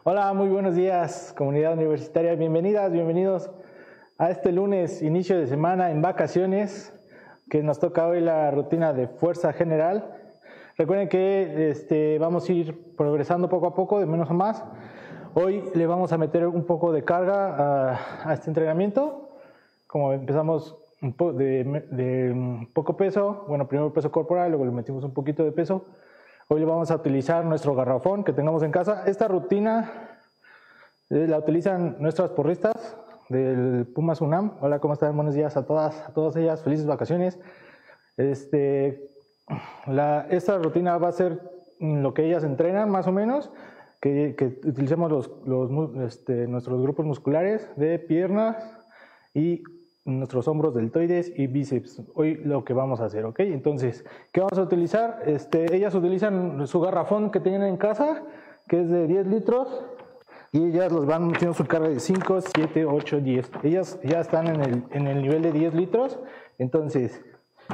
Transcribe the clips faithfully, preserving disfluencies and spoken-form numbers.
Hola, muy buenos días, comunidad universitaria. Bienvenidas, bienvenidos a este lunes, inicio de semana en vacaciones, que nos toca hoy la rutina de fuerza general. Recuerden que este, vamos a ir progresando poco a poco, de menos a más. Hoy le vamos a meter un poco de carga a, a este entrenamiento. Como empezamos un po de, de un poco peso, bueno, primero peso corporal, luego le metimos un poquito de peso. Hoy vamos a utilizar nuestro garrafón que tengamos en casa. Esta rutina eh, la utilizan nuestras porristas del Pumas UNAM. Hola, ¿cómo están? Buenos días a todas, a todas ellas. Felices vacaciones. Este, la, esta rutina va a ser lo que ellas entrenan, más o menos, que, que utilicemos los, los, este, nuestros grupos musculares de piernas y nuestros hombros deltoides y bíceps. Hoy lo que vamos a hacer, ¿ok? Entonces, ¿qué vamos a utilizar? Este, ellas utilizan su garrafón que tienen en casa, que es de diez litros, y ellas los van metiendo su carga de cinco, siete, ocho, diez. Ellas ya están en el, en el nivel de diez litros, entonces,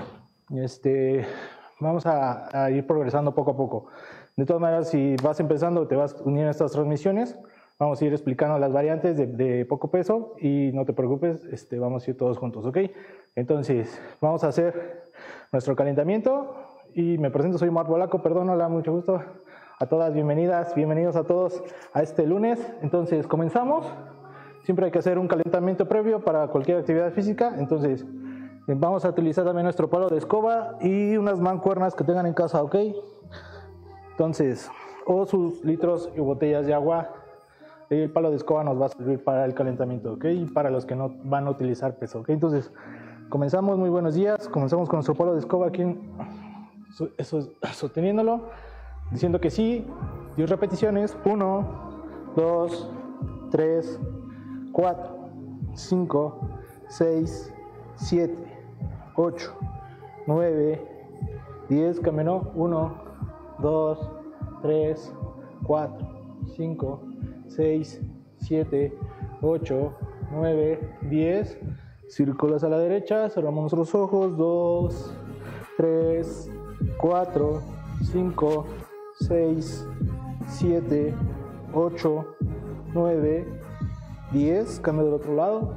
este, vamos a, a ir progresando poco a poco. De todas maneras, si vas empezando, te vas uniendo a estas transmisiones, vamos a ir explicando las variantes de, de poco peso y no te preocupes, este, vamos a ir todos juntos, ¿ok? Entonces, vamos a hacer nuestro calentamiento y me presento, soy Marc Bolaco, perdón, hola, mucho gusto a todas, bienvenidas, bienvenidos a todos a este lunes. Entonces, comenzamos. Siempre hay que hacer un calentamiento previo para cualquier actividad física, entonces vamos a utilizar también nuestro palo de escoba y unas mancuernas que tengan en casa, ¿ok? Entonces, o sus litros y botellas de agua. El palo de escoba nos va a servir para el calentamiento, ¿ok? Y para los que no van a utilizar peso, ¿ok? Entonces, comenzamos, muy buenos días. Comenzamos con nuestro palo de escoba aquí, eso, sosteniéndolo, diciendo que sí. diez repeticiones. uno, dos, tres, cuatro, cinco, seis, siete, ocho, nueve, diez. Caminó. uno, dos, tres, cuatro, cinco, seis, siete, ocho, nueve, diez. Círculos a la derecha, cerramos los ojos. dos, tres, cuatro, cinco, seis, siete, ocho, nueve, diez. Cambio del otro lado.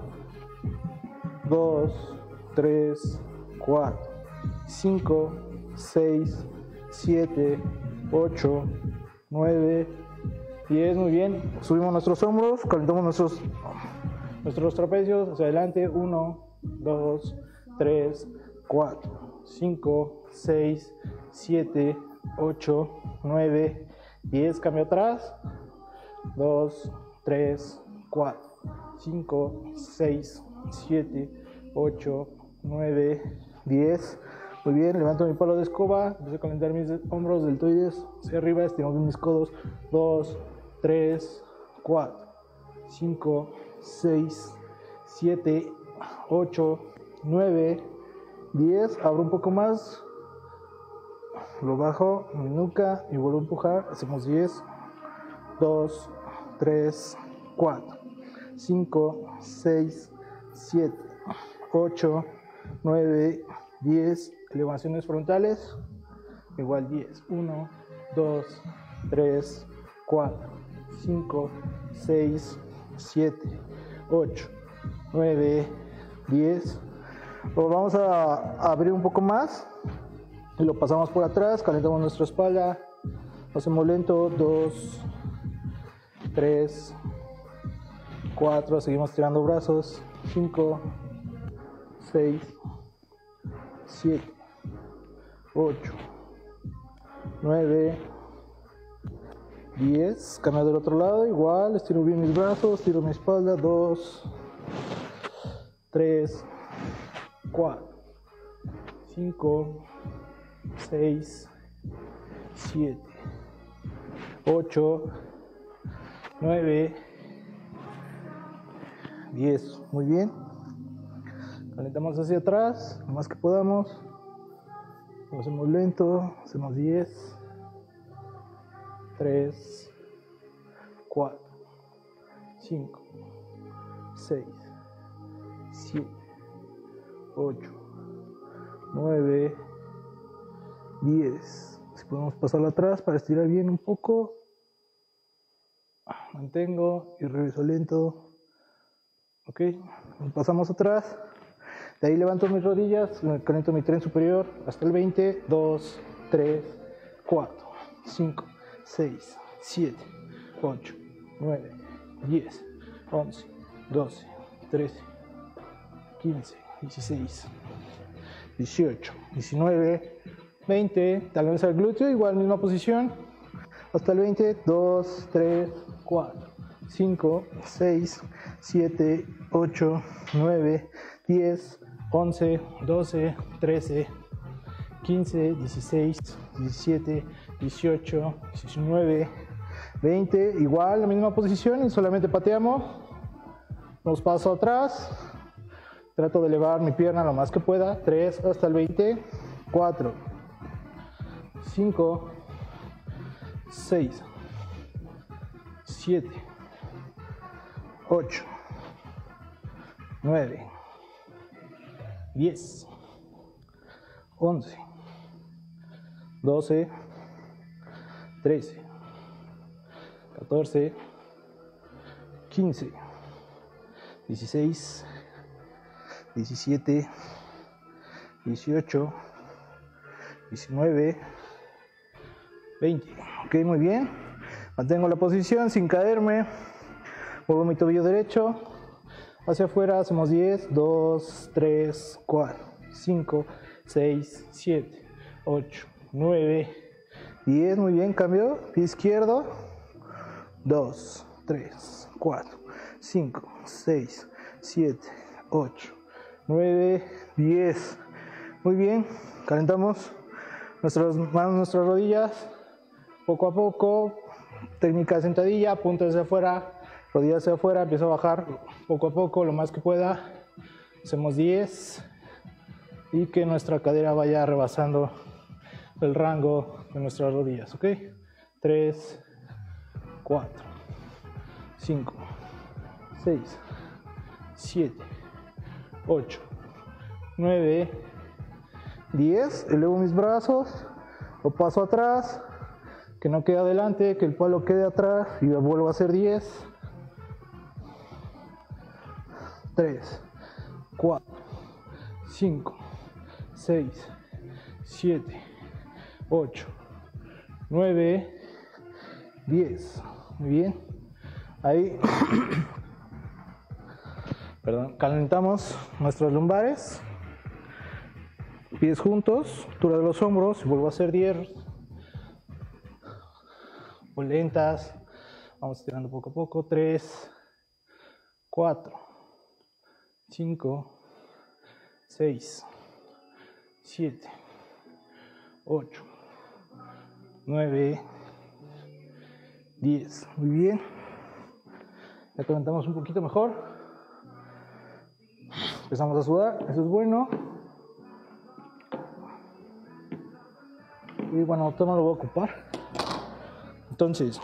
dos, tres, cuatro, cinco, seis, siete, ocho, nueve, diez. Muy bien, subimos nuestros hombros, calentamos nuestros, nuestros trapecios hacia adelante. uno, dos, tres, cuatro, cinco, seis, siete, ocho, nueve, diez. Cambio atrás. dos, tres, cuatro, cinco, seis, siete, ocho, nueve, diez. Muy bien, levanto mi palo de escoba, empiezo a calentar mis hombros deltoides hacia arriba, estiro mis codos. dos, tres, cuatro, cinco, seis, siete, ocho, nueve, diez. Abro un poco más, lo bajo, mi nuca y vuelvo a empujar. Hacemos diez, dos, tres, cuatro, cinco, seis, siete, ocho, nueve, diez. Elevaciones frontales, igual diez. uno, dos, tres, cuatro, cinco, seis, siete, ocho, nueve, diez. Lo vamos a abrir un poco más y lo pasamos por atrás, calentamos nuestra espalda, lo hacemos lento. dos, tres, cuatro, seguimos tirando brazos. cinco, seis, siete, ocho, nueve, diez. Cambio del otro lado, igual, estiro bien mis brazos, estiro mi espalda. dos, tres, cuatro, cinco, seis, siete, ocho, nueve, diez. Muy bien. Calentamos hacia atrás, lo más que podamos. Lo hacemos lento, hacemos diez, tres, cuatro, cinco, seis, siete, ocho, nueve, diez. Si podemos pasarlo atrás para estirar bien un poco. mantengo y regreso lento. Ok, pasamos atrás. De ahí levanto mis rodillas, conecto mi tren superior hasta el veinte, dos, tres, cuatro, cinco, seis, siete, ocho, nueve, diez, once, doce, trece, quince, dieciséis, dieciocho, diecinueve, veinte, talones al glúteo, igual misma posición, hasta el veinte, dos, tres, cuatro, cinco, seis, siete, ocho, nueve, diez, once, doce, trece, quince, dieciséis, diecisiete, dieciocho, diecinueve, veinte, igual la misma posición y solamente pateamos, nos paso atrás, trato de elevar mi pierna lo más que pueda, tres hasta el veinte, cuatro, cinco, seis, siete, ocho, nueve, diez, once, doce, trece, catorce, quince, dieciséis, diecisiete, dieciocho, diecinueve, veinte. Ok, muy bien. Mantengo la posición sin caerme. Muevo mi tobillo derecho hacia afuera. Hacemos diez, dos, tres, cuatro, cinco, seis, siete, ocho, nueve, diez. Muy bien, cambio. Pie izquierdo. dos, tres, cuatro, cinco, seis, siete, ocho, nueve, diez. Muy bien, calentamos nuestras manos, nuestras rodillas, poco a poco, técnica de sentadilla, punta hacia afuera, rodillas hacia afuera, empiezo a bajar poco a poco, lo más que pueda, hacemos diez y que nuestra cadera vaya rebasando el rango de nuestras rodillas, ¿ok? tres, cuatro, cinco, seis, siete, ocho, nueve, diez, elevo mis brazos, lo paso atrás, que no quede adelante, que el palo quede atrás y vuelvo a hacer diez, tres, cuatro, cinco, seis, siete, ocho, nueve, diez. Muy bien, ahí perdón, calentamos nuestros lumbares, pies juntos, altura de los hombros, vuelvo a hacer diez, o lentas, vamos estirando poco a poco, tres, cuatro, cinco, seis, siete, ocho, nueve, diez. Muy bien, ya calentamos un poquito mejor, empezamos a sudar, eso es bueno. Y bueno, esto no lo voy a ocupar. Entonces,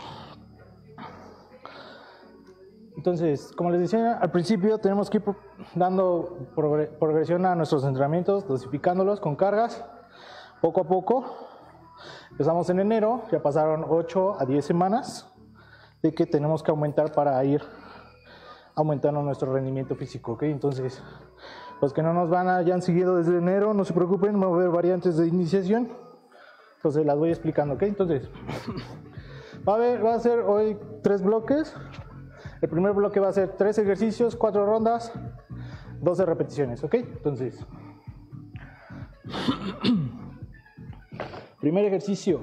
entonces, como les decía al principio, tenemos que ir dando progresión a nuestros entrenamientos, dosificándolos con cargas, poco a poco. Empezamos en enero, ya pasaron ocho a diez semanas de que tenemos que aumentar para ir aumentando nuestro rendimiento físico, ¿ok? Entonces, los que no nos van a, ya han seguido desde enero, no se preocupen, va a haber variantes de iniciación. Entonces las voy explicando, ¿ok? Entonces, va a, haber, va a ser hoy tres bloques. El primer bloque va a ser tres ejercicios, cuatro rondas, doce repeticiones, ¿ok? Entonces, primer ejercicio,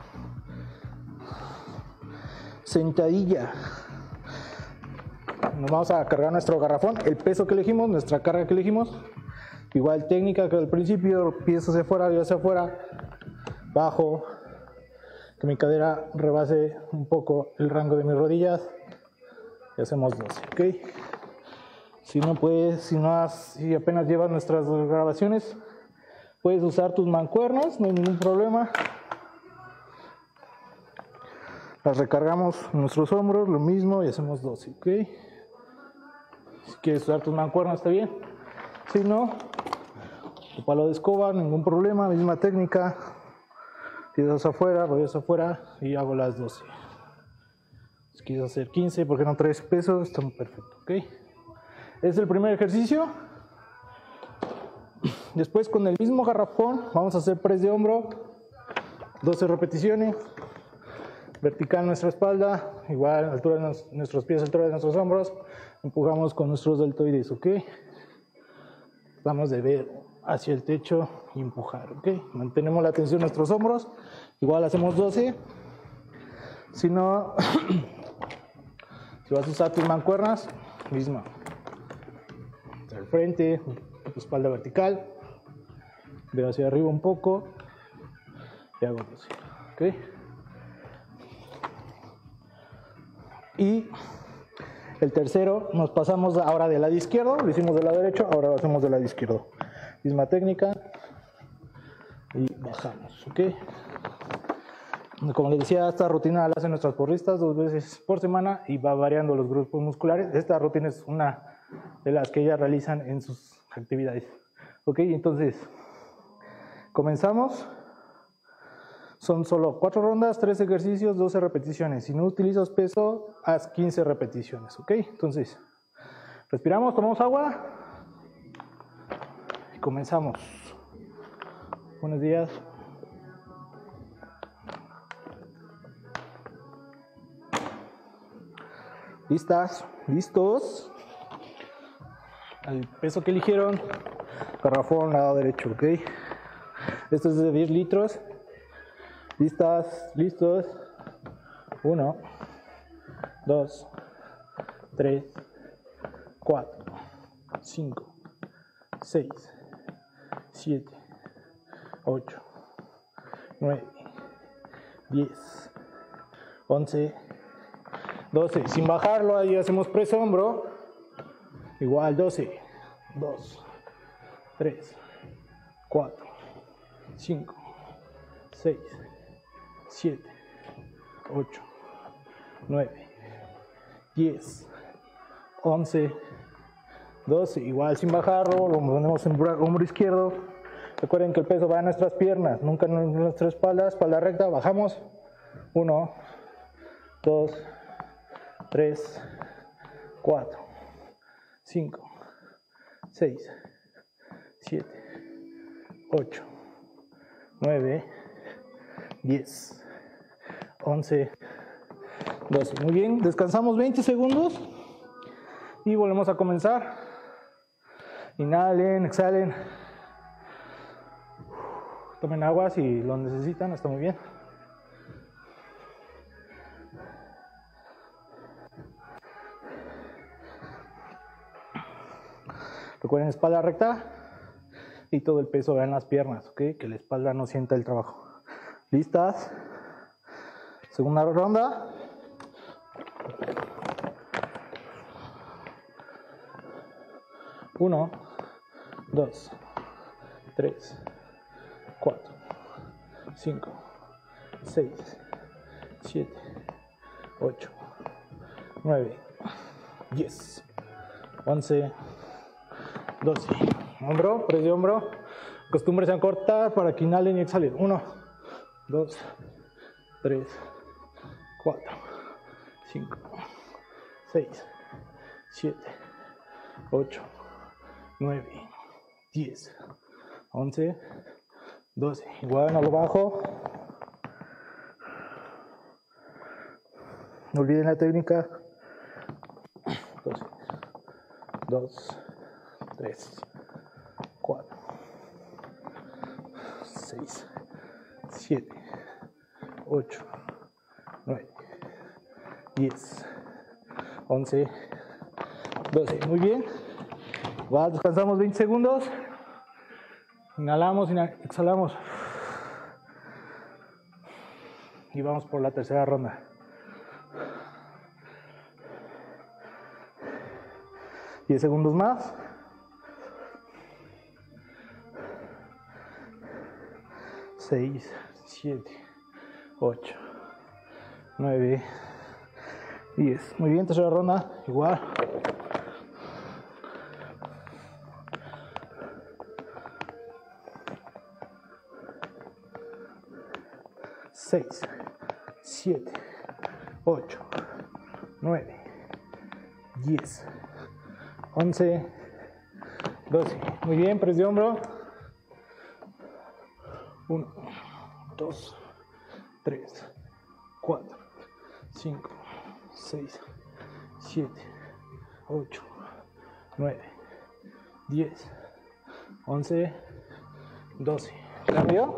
sentadilla. Nos vamos a cargar nuestro garrafón, el peso que elegimos, nuestra carga que elegimos. Igual técnica que al principio, pies hacia afuera, yo hacia afuera. Bajo, que mi cadera rebase un poco el rango de mis rodillas y hacemos doce, ¿ok? Si no puedes, si, no has, si apenas llevas nuestras grabaciones, puedes usar tus mancuernas, no hay ningún problema. Las recargamos en nuestros hombros, lo mismo, y hacemos doce, ¿ok? Si quieres usar tus mancuernas, está bien. Si no, tu palo de escoba, ningún problema, misma técnica. Pies afuera, rodillas afuera y hago las doce. Si quieres hacer quince porque no traes peso, está muy perfecto, ¿ok? Es el primer ejercicio. Después con el mismo garrafón vamos a hacer press de hombro, doce repeticiones, vertical nuestra espalda, igual altura de nos, nuestros pies, altura de nuestros hombros, empujamos con nuestros deltoides, ¿ok? Vamos de ver hacia el techo y empujar, ¿ok? Mantenemos la tensión en nuestros hombros, igual hacemos doce. Si no, si vas a usar tus mancuernas, misma. Al frente, espalda vertical, veo hacia arriba un poco y hago doce, ¿ok? Y el tercero, nos pasamos ahora del lado izquierdo, lo hicimos del lado derecho, ahora lo hacemos del lado izquierdo. Misma técnica y bajamos, ¿ok? Como les decía, esta rutina la hacen nuestras porristas dos veces por semana y va variando los grupos musculares. Esta rutina es una de las que ellas realizan en sus actividades. Ok, entonces comenzamos. Son solo cuatro rondas, tres ejercicios, doce repeticiones. Si no utilizas peso, haz quince repeticiones. Ok, entonces respiramos, tomamos agua y comenzamos. Buenos días. ¿Listas? ¿Listos? Al peso que eligieron, garrafón lado derecho, ¿ok? Esto es de diez litros. ¿Listas? ¿Listos? uno, dos, tres, cuatro, cinco, seis, siete, ocho, nueve, diez, once, doce, sin bajarlo, ahí hacemos press hombro, igual doce, dos, tres, cuatro, cinco, seis, siete, ocho, nueve, diez, once, doce, igual sin bajarlo, lo ponemos en hombro izquierdo. Recuerden que el peso va a nuestras piernas, nunca en nuestra espalda, espalda recta, bajamos, uno, dos, tres, cuatro, cinco, seis, siete, ocho, nueve, diez, once, doce. Muy bien, descansamos veinte segundos y volvemos a comenzar. Inhalen, exhalen. Tomen agua si lo necesitan, está muy bien. Recuerden, espalda recta y todo el peso va en las piernas, ¿ok? Que la espalda no sienta el trabajo. ¿Listas? Segunda ronda. Uno, dos, tres, cuatro, cinco, seis, siete, ocho, nueve, diez, once, doce. Hombro, press de hombro. Acostúmbrense a cortar para que inhalen y exhalen. uno, dos, tres, cuatro, cinco, seis, siete, ocho, nueve, diez, once, doce. Igual no lo bajo. No olviden la técnica. doce, dos, tres, cuatro, seis, siete, ocho, nueve, diez, once, doce. Muy bien. Va, descansamos veinte segundos. Inhalamos, inhalamos, exhalamos. Y vamos por la tercera ronda. diez segundos más. seis, siete, ocho, nueve, diez. Muy bien, tercera ronda, igual. seis, siete, ocho, nueve, diez, once, doce. Muy bien, press de hombro. uno, dos, tres, cuatro, cinco, seis, siete, ocho, nueve, diez, once, doce. ¿Cambio?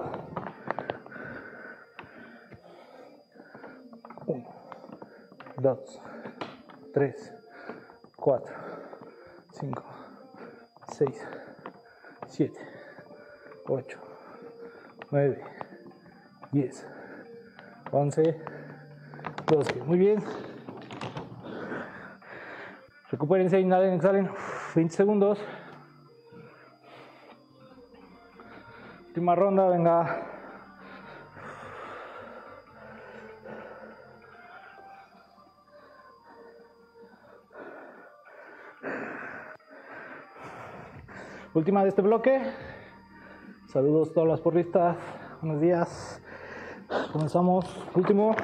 uno, dos, tres, cuatro, cinco, seis, siete, ocho, nueve, diez, once, doce. Muy bien. Recupérense, inhalen, exhalen. veinte segundos. Última ronda, venga. Última de este bloque. Saludos a todas las porristas. Buenos días. Comenzamos. Último.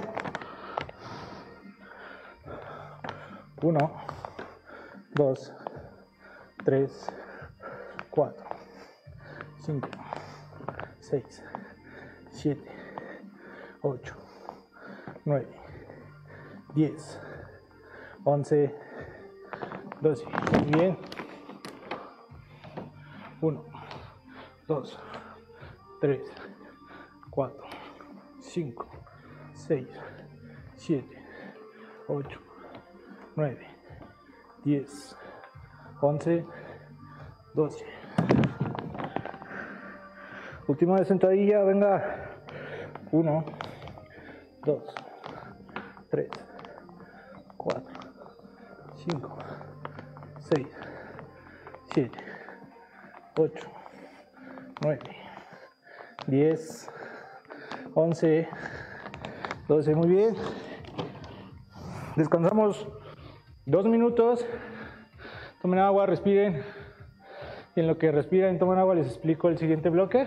Uno, dos, tres, cuatro, cinco, seis, siete, ocho, nueve, diez, once, doce. Muy bien. uno, dos, tres, cuatro, cinco, seis, siete, ocho, nueve, diez, once, doce. Última de sentadilla, venga. uno, dos, tres, cuatro, cinco, seis, siete, ocho, nueve, diez, once, doce. Muy bien. Descansamos dos minutos. Tomen agua, respiren. Y en lo que respiran y toman agua les explico el siguiente bloque.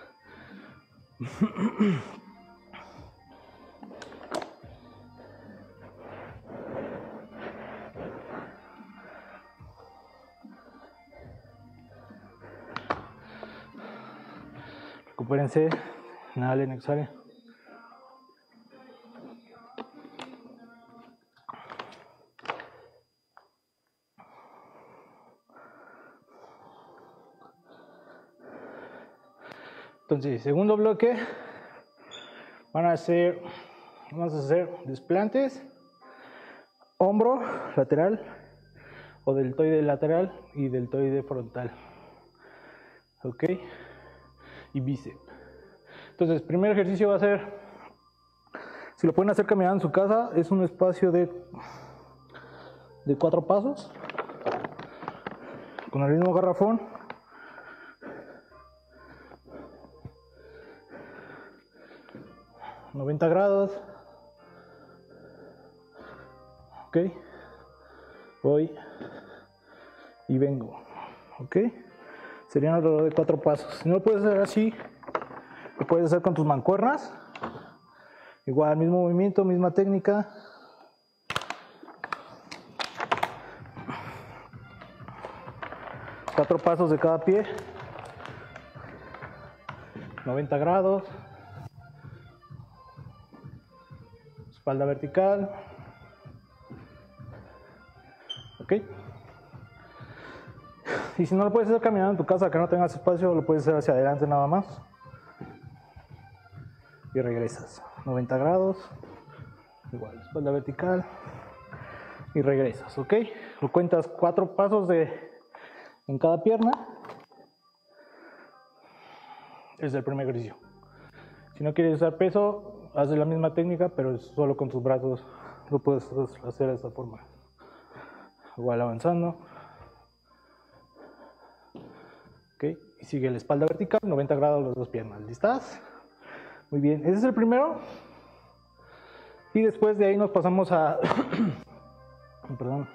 Recupérense, inhalen, exhalen. Entonces, segundo bloque, van a hacer, vamos a hacer desplantes, hombro lateral o deltoide lateral y deltoide frontal, ok, y bíceps. Entonces, el primer ejercicio va a ser, si lo pueden hacer caminando en su casa, es un espacio de, de cuatro pasos, con el mismo garrafón. noventa grados, ok, voy y vengo, ok, serían alrededor de cuatro pasos. Si no lo puedes hacer así, lo puedes hacer con tus mancuernas, igual, mismo movimiento, misma técnica. Cuatro pasos de cada pie, noventa grados. Espalda vertical. Ok. Y si no lo puedes hacer caminando en tu casa, que no tengas espacio, lo puedes hacer hacia adelante nada más. Y regresas. noventa grados. Igual, espalda vertical. Y regresas, ok. Lo cuentas cuatro pasos de, en cada pierna. Es el primer ejercicio. Si no quieres usar peso, haz la misma técnica, pero solo con tus brazos lo puedes hacer de esta forma. Igual avanzando. Ok, y sigue la espalda vertical, noventa grados las dos piernas. ¿Listas? Muy bien, ese es el primero. Y después de ahí nos pasamos a, perdón,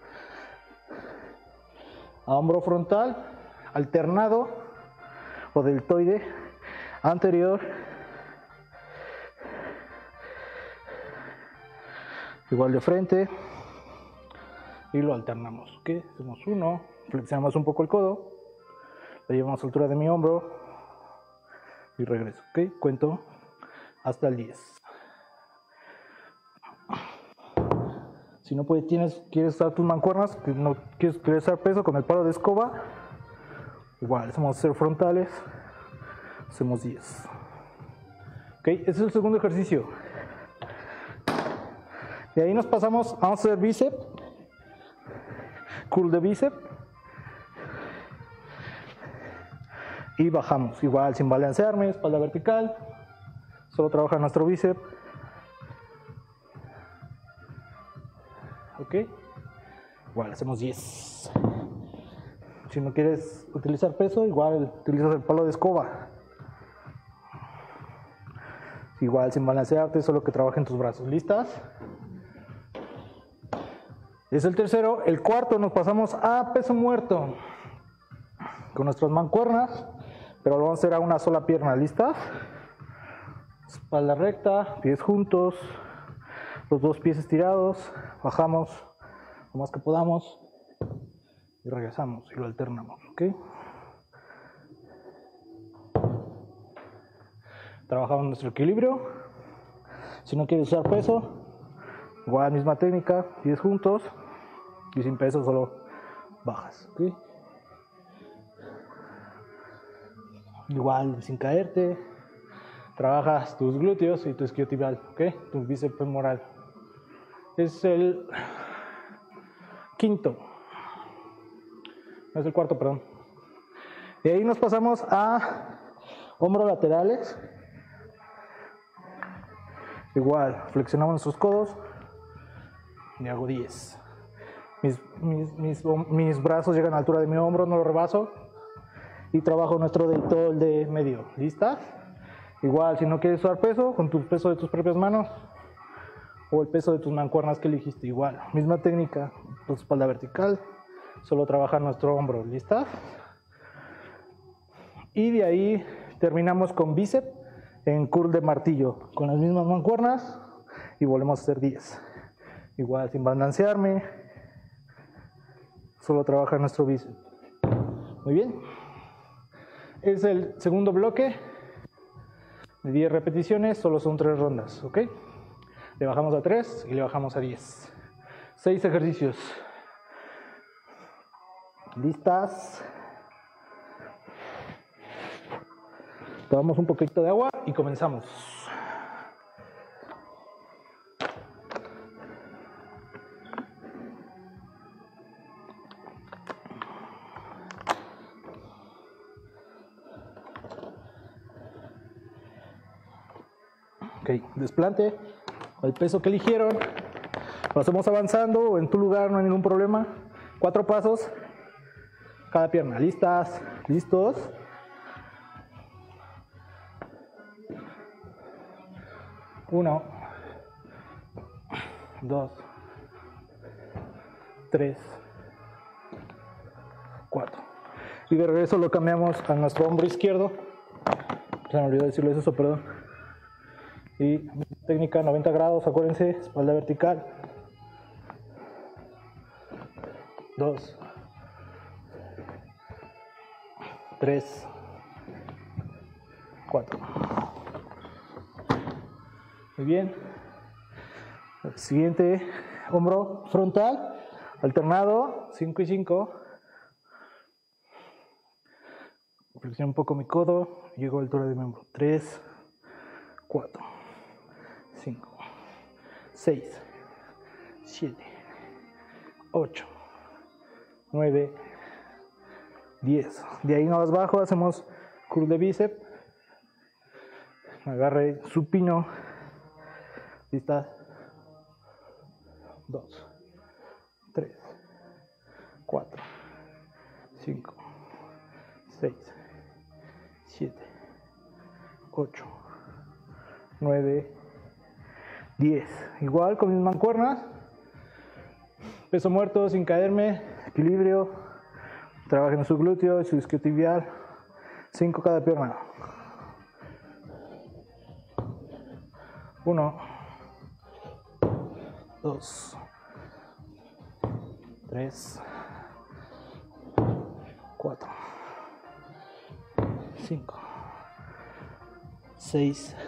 a hombro frontal, alternado o deltoide anterior. Igual de frente, y lo alternamos, ¿ok? Hacemos uno, flexionamos un poco el codo, lo llevamos a la altura de mi hombro y regreso, ¿ok? Cuento hasta el diez. Si no puedes, tienes, quieres usar tus mancuernas, que no quieres utilizar peso con el palo de escoba, igual, vamos a hacer frontales, hacemos diez. Ok, ese es el segundo ejercicio. De ahí nos pasamos, vamos a hacer bíceps, curl de bíceps, y bajamos, igual sin balancearme, espalda vertical, solo trabaja nuestro bíceps. Ok, igual hacemos diez. Si no quieres utilizar peso, igual utilizas el palo de escoba. Igual sin balancearte, solo que trabajen tus brazos. ¿Listas? Es el tercero. El cuarto nos pasamos a peso muerto con nuestras mancuernas, pero lo vamos a hacer a una sola pierna. ¿Listas? Espalda recta, pies juntos, los dos pies estirados, bajamos lo más que podamos y regresamos y lo alternamos, ¿ok? Trabajamos nuestro equilibrio. Si no quieres usar peso, igual misma técnica, pies juntos y sin peso solo bajas, ¿ok? Igual sin caerte, trabajas tus glúteos y tu isquiotibial, ¿ok? Tu bíceps femoral. Es el quinto, no es el cuarto, perdón. De ahí nos pasamos a hombros laterales. Igual, flexionamos nuestros codos y hago diez. Mis, mis, mis, mis brazos llegan a la altura de mi hombro, no lo rebaso. Y trabajo nuestro deltoide de medio. ¿Listas? Igual, si no quieres usar peso, con tu peso de tus propias manos o el peso de tus mancuernas que elegiste, igual. Misma técnica, tu espalda vertical, solo trabaja nuestro hombro. ¿Listas? Y de ahí terminamos con bíceps en curl de martillo, con las mismas mancuernas y volvemos a hacer diez. Igual, sin balancearme, solo trabaja nuestro bíceps. Muy bien. Es el segundo bloque de diez repeticiones, solo son tres rondas, ¿ok? Le bajamos a tres y le bajamos a diez. seis ejercicios. ¿Listas? Tomamos un poquito de agua y comenzamos. Ok, desplante, el peso que eligieron, lo hacemos avanzando o en tu lugar, no hay ningún problema. Cuatro pasos, cada pierna. ¿Listas? ¿Listos? Uno, dos, tres, cuatro. Y de regreso lo cambiamos a nuestro hombro izquierdo. Se me olvidó decirles eso, perdón. Y técnica noventa grados, acuérdense, espalda vertical. Dos, tres, cuatro. Muy bien. El siguiente, hombro frontal, alternado, cinco y cinco. Flexiono un poco mi codo, llego a la altura de mi hombro. tres, cuatro, cinco, seis, siete, ocho, nueve, diez. De ahí no más bajo, hacemos curl de bíceps. Agarre supino. ¿Listas? dos, tres, cuatro, cinco, seis, siete, ocho, nueve, diez. Igual con mis mancuernas. Peso muerto sin caerme. Equilibrio. Trabajen su glúteo y su isquiotibial. cinco cada pierna. uno, dos, tres, cuatro, cinco, seis,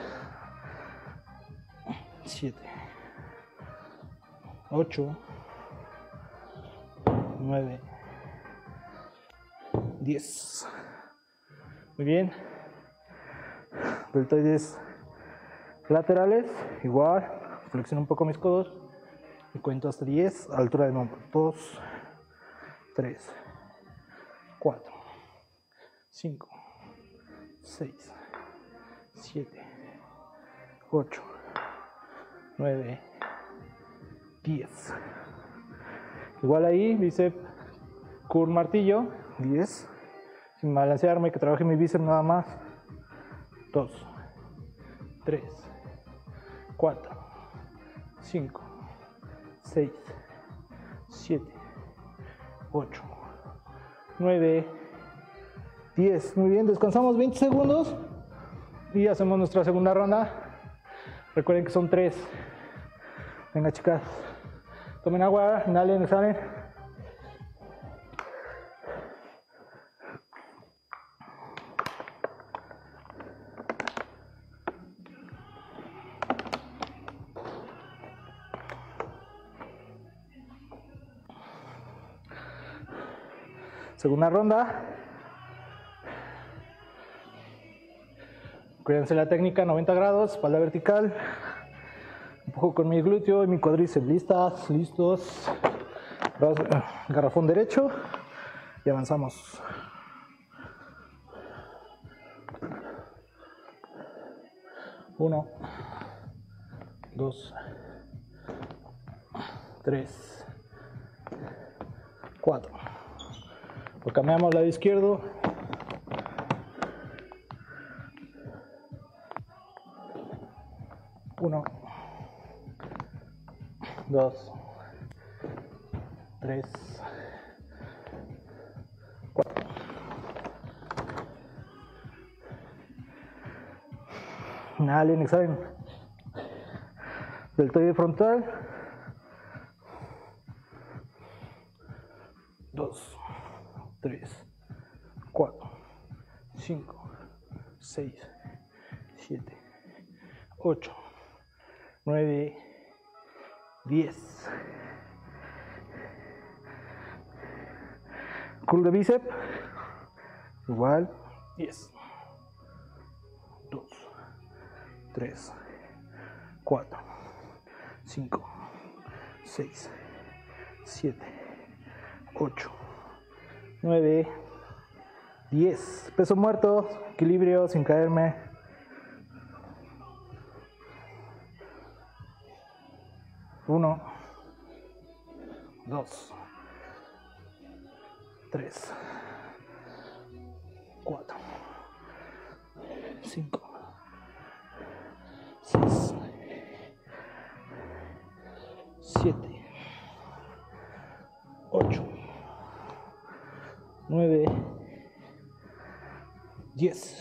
siete, ocho, nueve, diez. Muy bien. Deltoides laterales, igual. Flexiono un poco mis codos y cuento hasta diez. Altura de hombro. dos, tres, cuatro, cinco, seis, siete, ocho, nueve, diez. Igual ahí, bíceps curl martillo, diez. Sin balancearme, que trabaje mi bíceps nada más. dos, tres, cuatro, cinco, seis, siete, ocho, nueve, diez. Muy bien, descansamos veinte segundos y hacemos nuestra segunda ronda. Recuerden que son tres. Venga, chicas, tomen agua, inhalen, exhalen. Segunda ronda. Cuídense la técnica, noventa grados, espalda vertical. Empujo con mi glúteo y mi cuádriceps. Listas, listos. Garrafón derecho y avanzamos. Uno, dos, tres, cuatro. Lo cambiamos al lado izquierdo. Uno, dos, tres, cuatro. Inhalen, exhalen. Deltoide frontal. Dos, tres, cuatro, cinco, seis, siete, ocho, nueve, diez. Curl de bíceps. Igual. diez. dos, tres, cuatro, cinco, seis, siete, ocho, nueve, diez. Peso muerto, equilibrio sin caerme. uno, dos, tres, cuatro, cinco, seis, siete, ocho, nueve, diez.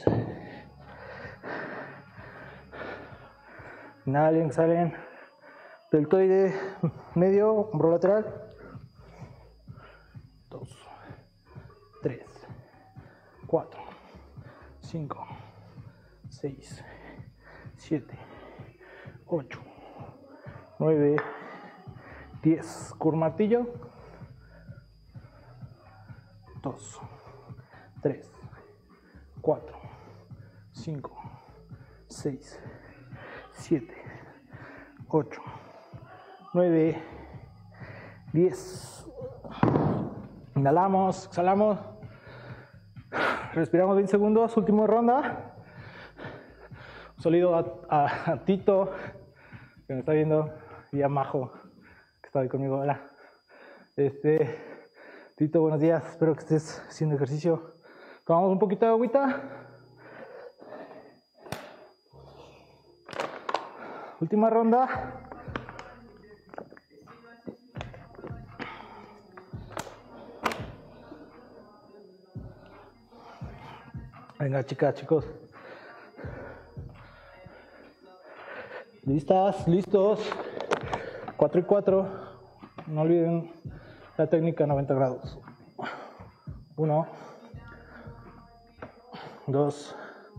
Inhalen, exhalen. Deltoide medio, hombro lateral. dos, tres, cuatro, cinco, seis, siete, ocho, nueve, diez. Curl martillo. dos, tres, cuatro, cinco, seis, siete, ocho, nueve, diez. Inhalamos, exhalamos. Respiramos veinte segundos. Última ronda. Un saludo a, a, a Tito, que me está viendo, y a Majo, que está ahí conmigo. Hola. Este, Tito, buenos días. Espero que estés haciendo ejercicio. Tomamos un poquito de agüita. Última ronda. Venga, chicas, chicos. ¿Listas? ¿Listos? cuatro y cuatro. No olviden la técnica noventa grados. uno, dos,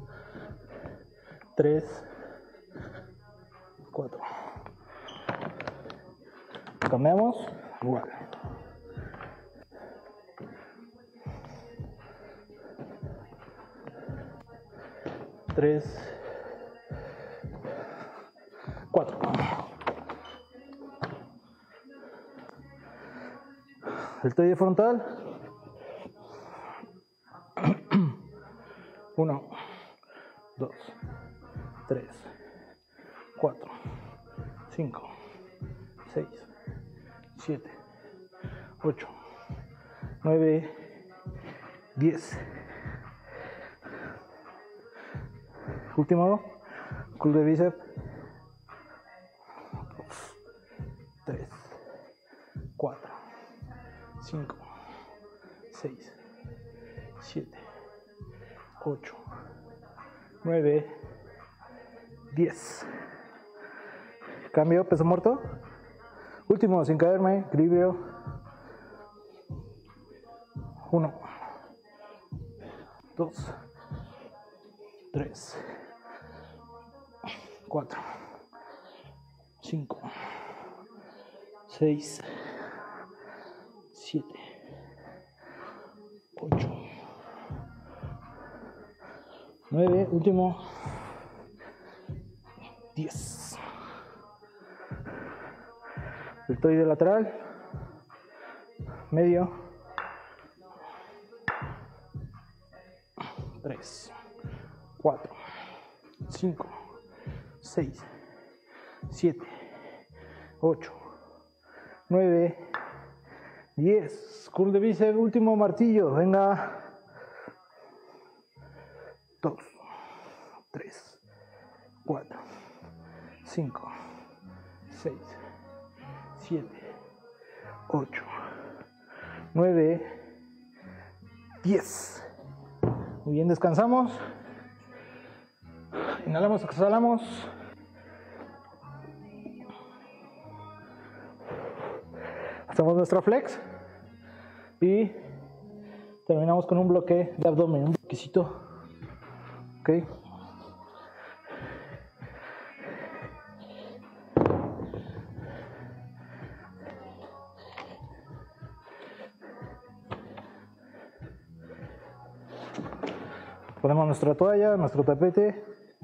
tres, cuatro. Cambiamos, igual. tres, cuatro. Deltoide frontal. uno, dos, tres, cuatro, cinco, seis, siete, ocho, nueve, diez. Último, curl de bíceps. dos, tres, cuatro, cinco, seis, siete, ocho, nueve, diez. Cambio, peso muerto. Último, sin caerme, equilibrio. uno, dos, tres, cuatro, cinco, seis, siete, ocho, nueve, último, diez. Deltoide lateral, medio, tres, cuatro, cinco, seis, siete, ocho, nueve, diez. Curl de bíceps, último martillo, venga. dos, tres, cuatro, cinco, seis, siete, ocho, nueve, diez. Muy bien, descansamos. Inhalamos, exhalamos. Hacemos nuestra flex y terminamos con un bloque de abdomen, un bloquecito. Ok. Ponemos nuestra toalla, nuestro tapete.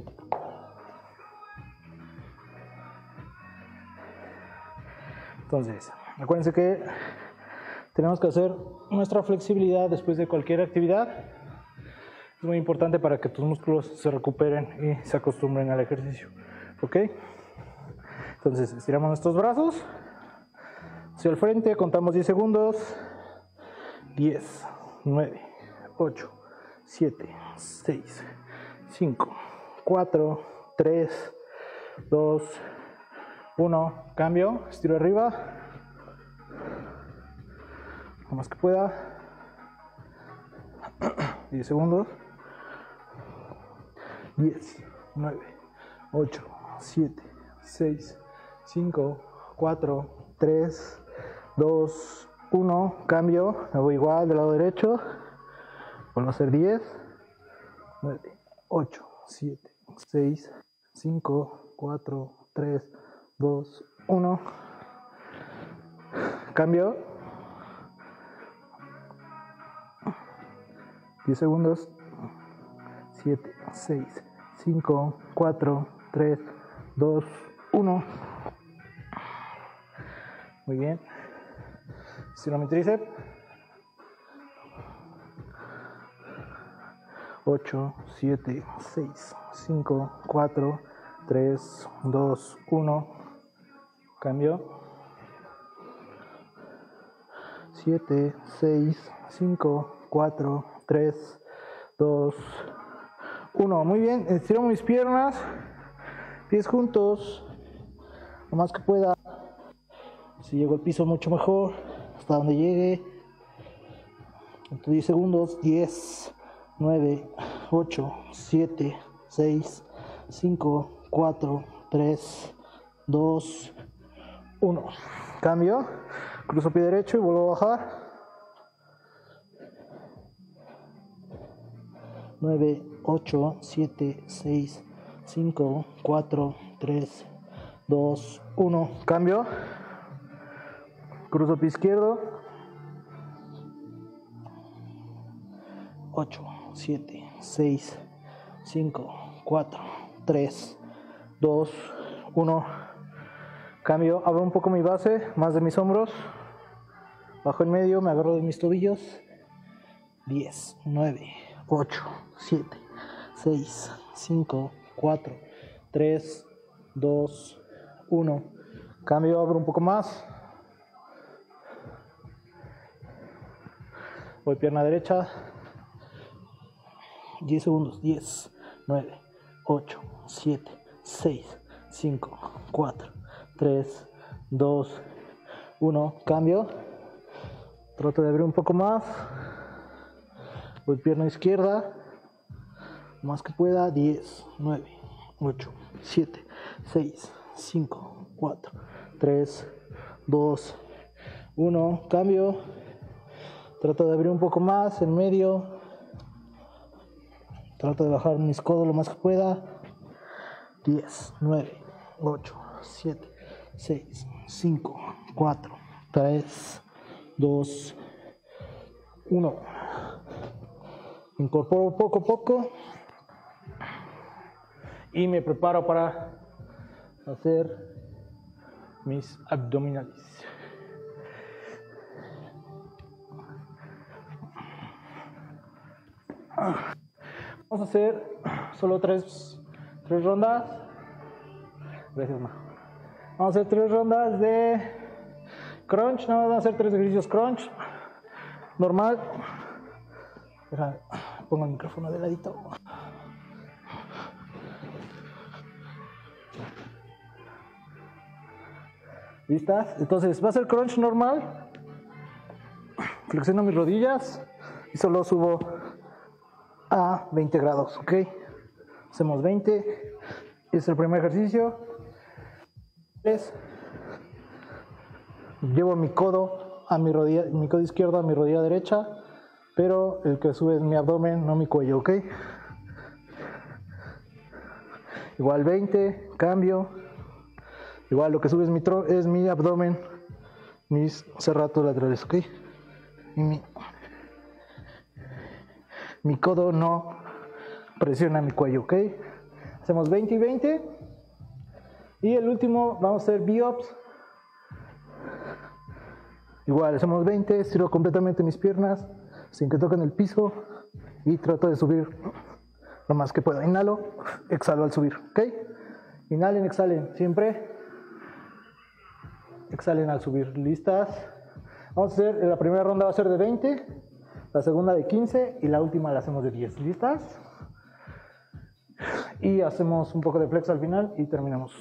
Entonces, acuérdense que tenemos que hacer nuestra flexibilidad después de cualquier actividad. Es muy importante para que tus músculos se recuperen y se acostumbren al ejercicio. ¿Ok? Entonces, estiramos nuestros brazos hacia el frente, contamos diez segundos. diez, nueve, ocho, siete, seis, cinco, cuatro, tres, dos, uno. Cambio, estiro arriba. Lo más que pueda. diez segundos. diez, nueve, ocho, siete, seis, cinco, cuatro, tres, dos, uno. Cambio, me voy igual del lado derecho. Vuelvo a hacer diez, nueve, ocho, siete, seis, cinco, cuatro, tres, dos, uno. Cambio. diez segundos. siete, seis, cinco, cuatro, tres, dos, uno. Muy bien. Estiro mi tríceps. ocho, siete, seis, cinco, cuatro, tres, dos, uno. Cambio. siete, seis, cinco, cuatro, tres, dos, uno. Muy bien, estiro mis piernas, pies juntos, lo más que pueda. Si llego al piso, mucho mejor, hasta donde llegue. diez segundos, diez, nueve, ocho, siete, seis, cinco, cuatro, tres, dos, uno. Cambio, Cruzo pie derecho y vuelvo a bajar. nueve, ocho, siete, seis, cinco, cuatro, tres, dos, uno. Cambio. Cruzo pie izquierdo. ocho, siete, seis, cinco, cuatro, tres, dos, uno. Cambio. Abro un poco mi base, más de mis hombros. Bajo en medio, me agarro de mis tobillos. diez, nueve, ocho, siete, seis, cinco, cuatro, tres, dos, uno. Cambio, abro un poco más. Voy pierna derecha. diez segundos. diez, nueve, ocho, siete, seis, cinco, cuatro, tres, dos, uno. Cambio. Trato de abrir un poco más. Voy pierna izquierda. Más que pueda. diez, nueve, ocho, siete, seis, cinco, cuatro, tres, dos, uno. Cambio. Trato de abrir un poco más en medio. Trato de bajar mis codos lo más que pueda. diez, nueve, ocho, siete, seis, cinco, cuatro, tres, dos, uno. Incorporo poco a poco y me preparo para hacer mis abdominales. Vamos a hacer solo tres, tres rondas. Gracias, ma. Vamos a hacer tres rondas de crunch. Nada más vamos a hacer tres ejercicios crunch. Normal. Deja, pongo el micrófono de ladito. ¿Listas? Entonces va a ser crunch normal. Flexiono mis rodillas y solo subo a veinte grados, ¿ok? Hacemos veinte. Es el primer ejercicio. tres. Llevo mi codo a mi rodilla, mi codo izquierdo a mi rodilla derecha, pero el que sube es mi abdomen, no mi cuello, ¿ok? Igual veinte, cambio. Igual lo que sube es mi, tro es mi abdomen, mis cerratos laterales, ¿ok? Y mi, mi codo no presiona mi cuello, ¿ok? Hacemos veinte y veinte. Y el último vamos a hacer B-Ups. Igual, hacemos veinte, estiro completamente mis piernas sin que toquen el piso y trato de subir lo más que pueda. Inhalo, exhalo al subir, ¿ok? Inhalen, exhalen, siempre. Exhalen al subir. ¿Listas? Vamos a hacer, la primera ronda va a ser de veinte, la segunda de quince y la última la hacemos de diez. ¿Listas? Y hacemos un poco de flex al final y terminamos.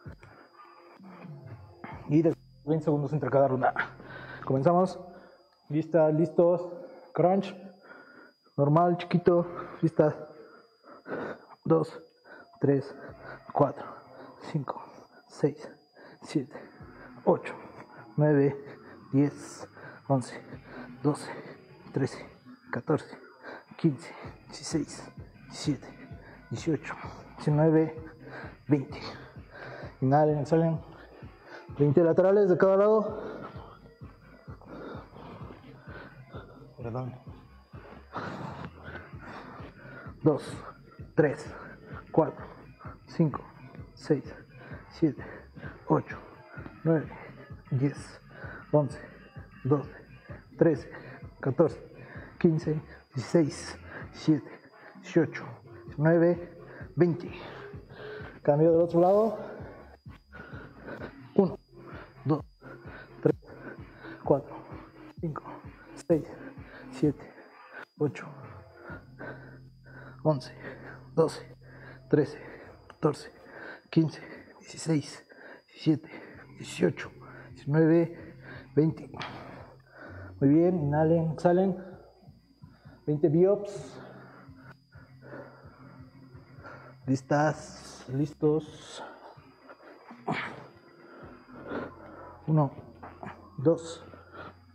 Y de veinte segundos entre cada ronda. Comenzamos. Listas, listos. Crunch. Normal, chiquito. Listas. dos, tres, cuatro, cinco, seis, siete, ocho, nueve, diez, once, doce, trece, catorce, quince, dieciséis, diecisiete, dieciocho, diecinueve, veinte. Inhalen, exhalen. veinte laterales de cada lado. Perdón. dos, tres, cuatro, cinco, seis, siete, ocho, nueve, diez, once, doce, trece, catorce, quince, dieciséis, diecisiete, dieciocho, diecinueve, veinte. Cambio del otro lado. uno, dos, tres, cuatro, cinco, seis, siete, ocho, once, doce, trece, catorce, quince, dieciséis, diecisiete, dieciocho, diecinueve, veinte. Muy bien, inhalen, exhalen. veinte B-Ups. ¿Listas? ¿Listos? uno, dos,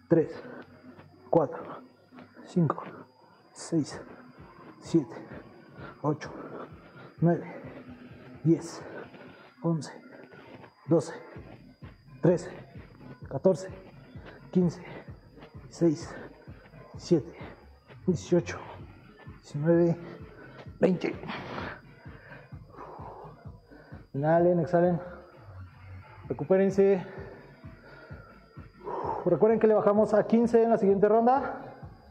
tres, cuatro, cinco, seis, siete, ocho, nueve, diez, once, doce, trece, catorce, quince, dieciséis, diecisiete, dieciocho, diecinueve, veinte. Inhalen, exhalen. Recupérense. Recuerden que le bajamos a quince en la siguiente ronda.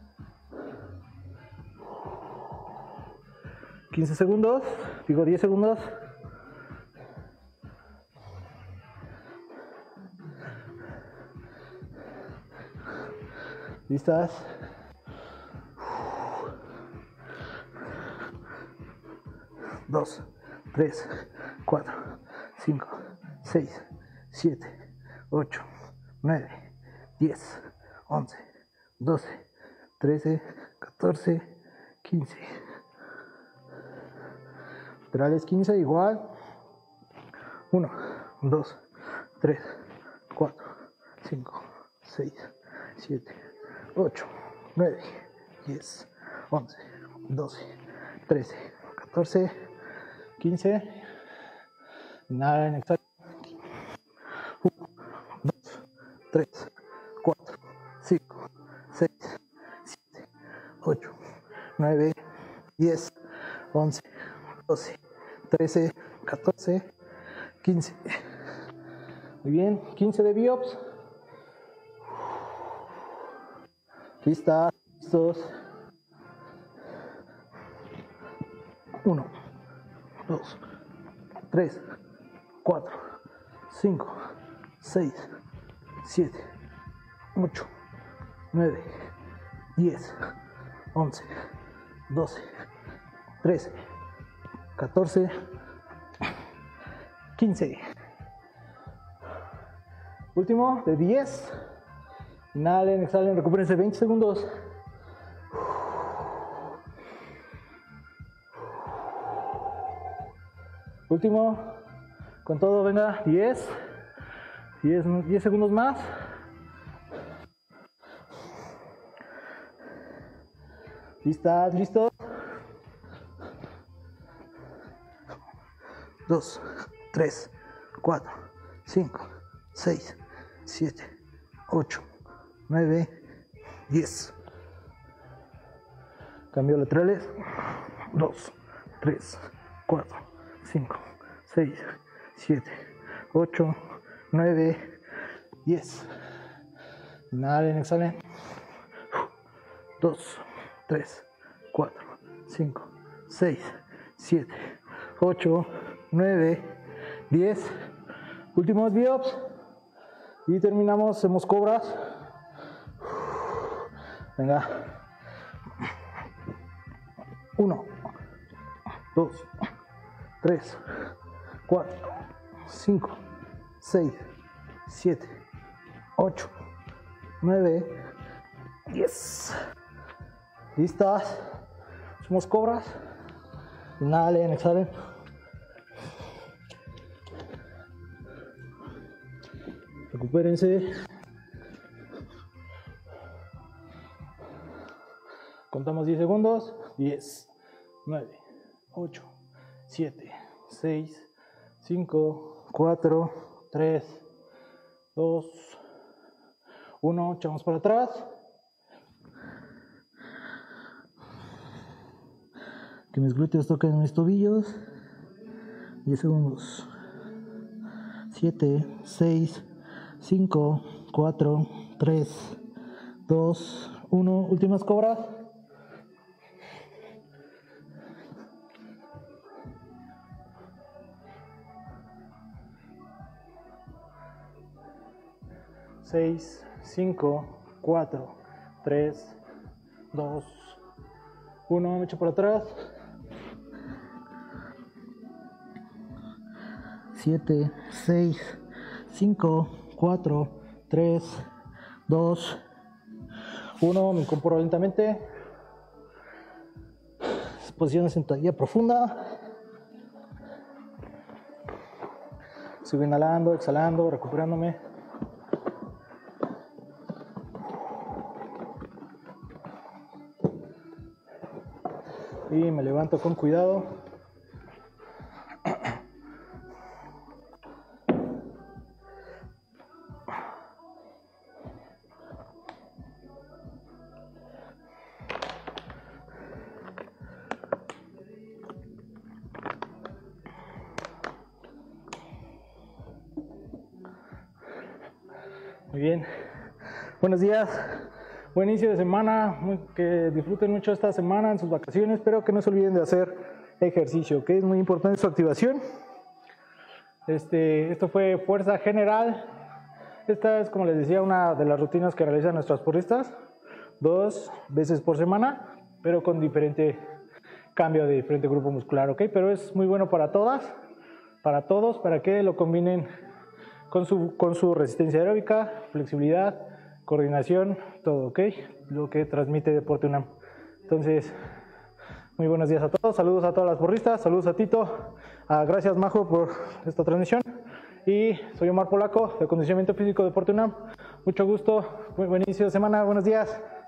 quince segundos, digo diez segundos. ¿Listas? dos, tres, cuatro, cinco, seis, siete, ocho, nueve, diez, once, doce, trece, catorce, quince. Laterales quince igual. uno, dos, tres, cuatro, cinco, seis, siete, ocho, nueve, diez, once, doce, trece, catorce, quince. Inhalen, exhalen. uno, dos, tres, cuatro, cinco, seis, siete, ocho, nueve, diez, once, doce, trece, catorce, quince. Muy bien, quince de biops. Listas, listos. uno, dos, tres, cuatro, cinco, seis, siete, ocho, nueve, diez, once, doce, trece, catorce, quince. Último, de diez. Inhalen, exhalen, recupérense veinte segundos. Último, con todo, venga, diez, diez, diez segundos más. ¿Listas? ¿Listos? dos, tres, cuatro, cinco, seis, siete, ocho, nueve, diez. Cambio laterales. dos, tres, cuatro, cinco, seis, siete, ocho, nueve, diez. Inhalen, exhalen. dos, tres, cuatro, cinco, seis, siete, ocho, nueve, diez. Últimos biops. Y terminamos, hacemos cobras. Venga. uno, dos, tres, cuatro, cinco, seis, siete, ocho, nueve, diez. ¿Listas? Hacemos cobras. Inhalen, exhalen. Recupérense. Contamos diez segundos. diez, nueve, ocho, siete, seis, cinco, cuatro, tres, dos, uno. Echamos para atrás. Que mis glúteos toquen mis tobillos. diez segundos. siete, seis, cinco, cuatro, tres, dos, uno. Últimas cobras. seis, cinco, cuatro, tres, dos, uno. Me echo por atrás. siete, seis, cinco, cuatro, tres, dos, uno. Me incorporo lentamente. Posición de sentadilla profunda. Sigo inhalando, exhalando, recuperándome. y me levanto con cuidado. Muy bien, buenos días, buen inicio de semana, muy, que disfruten mucho esta semana en sus vacaciones, pero que no se olviden de hacer ejercicio, que es muy importante su activación. Este, esto fue fuerza general. Esta es, como les decía, una de las rutinas que realizan nuestras porristas, dos veces por semana, pero con diferente cambio de diferente grupo muscular, ¿ok? Pero es muy bueno para todas, para todos, para que lo combinen con su, con su resistencia aeróbica, flexibilidad, coordinación, todo, ¿ok? Lo que transmite Deporte UNAM. Entonces, muy buenos días a todos, saludos a todas las porristas, saludos a Tito, ah, gracias Majo por esta transmisión. Y soy Omar Polaco, de Acondicionamiento Físico Deporte UNAM. Mucho gusto, muy buen inicio de semana, buenos días.